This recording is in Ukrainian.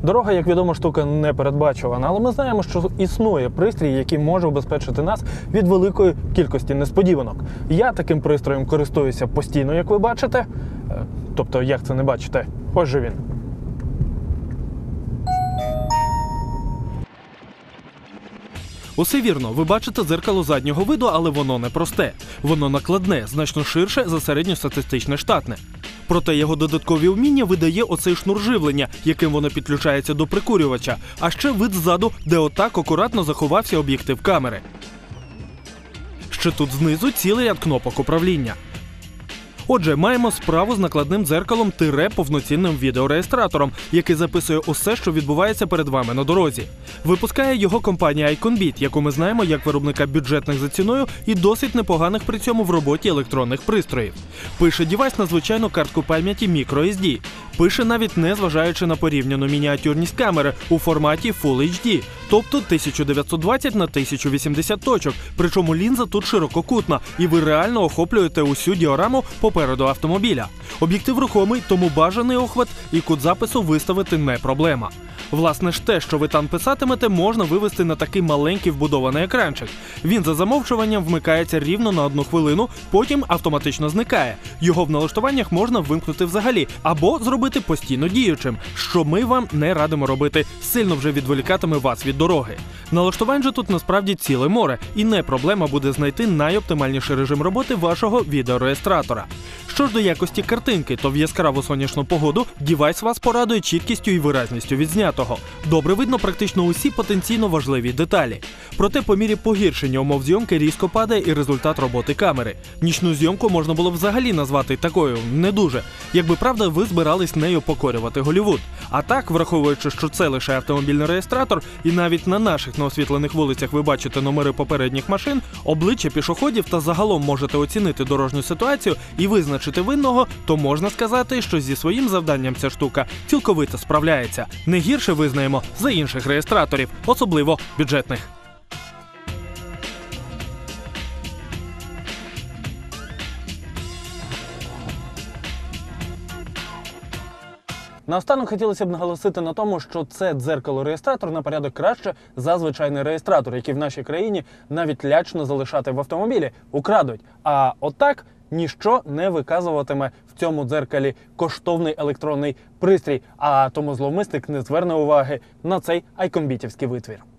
Дорога, як відомо, штука непередбачувана, але ми знаємо, що існує пристрій, який може убезпечити нас від великої кількості несподіванок. Я таким пристроєм користуюся постійно, як ви бачите. Тобто, як це не бачите? Ось же він. Усе вірно, ви бачите дзеркало заднього виду, але воно не просте. Воно накладне, значно ширше за середньостатистичне штатне. Проте його додаткові вміння видає оцей шнур живлення, яким воно підключається до прикурювача, а ще вид ззаду, де отак акуратно заховався об'єктив камери. Ще тут знизу цілий ряд кнопок управління. Отже, маємо справу з накладним дзеркалом – повноцінним відеореєстратором, який записує усе, що відбувається перед вами на дорозі. Випускає його компанія iconbit, яку ми знаємо як виробника бюджетних за ціною і досить непоганих при цьому в роботі електронних пристроїв. Пише девайс на звичайну картку пам'яті microSD. Пише навіть не зважаючи на порівняну мініатюрність камери у форматі Full HD, тобто 1920 на 1080 точок, причому лінза тут ширококутна, і ви реально охоплюєте усю діораму попереду автомобіля. Об'єктив рухомий, тому бажаний охват і кут запису виставити не проблема. Власне ж те, що ви там писатимете, можна вивести на такий маленький вбудований екранчик. Він за замовчуванням вмикається рівно на 1 хвилину, потім автоматично зникає. Його в налаштуваннях можна вимкнути взагалі, або зробити постійно діючим, що ми вам не радимо робити, сильно вже відволікатиме вас від дороги. Налаштувань же тут насправді ціле море, і не проблема буде знайти найоптимальніший режим роботи вашого відеореєстратора. Що ж до якості картинки, то в яскраву сонячну погоду девайс вас порадує чіткістю і виразністю відзнятого. Добре видно практично усі потенційно важливі деталі. Проте по мірі погіршення умов зйомки різко падає і результат роботи камери. Нічну зйомку можна було взагалі назвати такою не дуже, якби правда ви збирались нею покорювати Голлівуд. А так, враховуючи, що це лише автомобільний реєстратор, і навіть на наших неосвітлених вулицях ви бачите номери попередніх машин, обличчя пішоходів та загалом можете оцінити дорожню ситуацію і визначити винного, то можна сказати, що зі своїм завданням ця штука цілковито справляється. Не гірше визнаємо за інших реєстраторів, особливо бюджетних. Наостанок хотілося б наголосити на тому, що це дзеркало-реєстратор на порядок краще за звичайний реєстратор, який в нашій країні навіть лячно залишати в автомобілі, украдуть. А отак ніщо не виказуватиме в цьому дзеркалі коштовний електронний пристрій, а тому зловмисник не зверне уваги на цей айконбітівський витвір.